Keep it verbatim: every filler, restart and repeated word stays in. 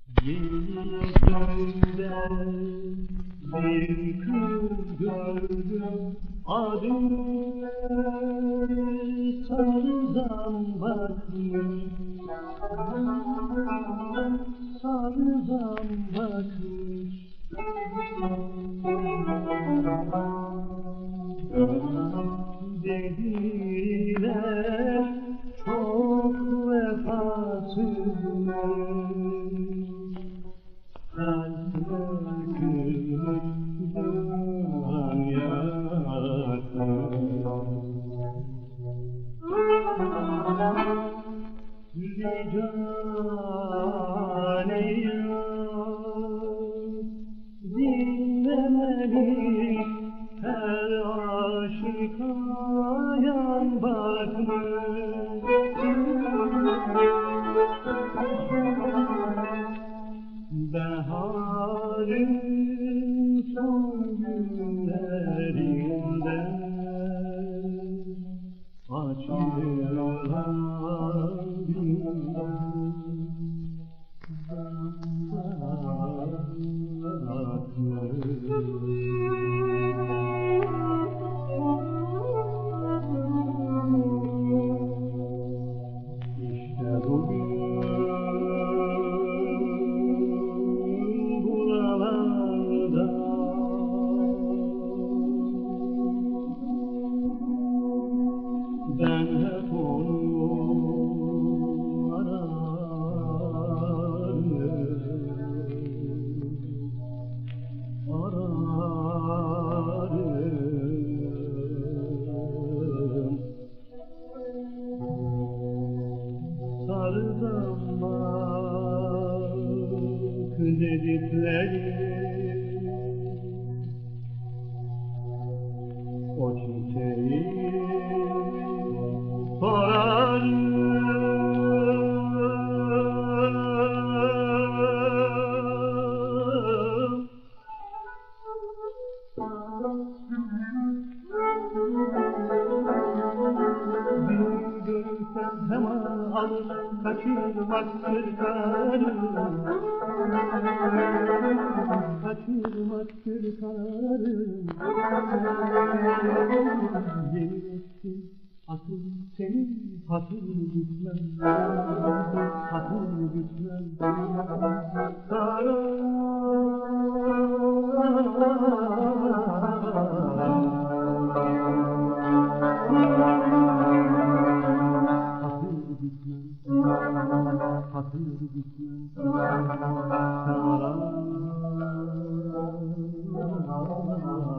Yeni köyden bir kız gördüm, adı Sarıdan bakmış, Sarıdan bakmış. Dediler çok vefasızmış, kalbim can yakar. Ricaleyi dinlemeli, her aşıka yan bakmış. Baharın son günlerinde açılan İşte bugün buralarda ben hep onu ararım, ararım. Sarıdan bak dedikleri, o çiçeği sorarım. Bir görsem hemen alır kaçırmaktır karım, kaçırmaktır karım. Yemin ettim asıl senin hatır gitmem, hatır gitmem. Karım hatır gitmem, sana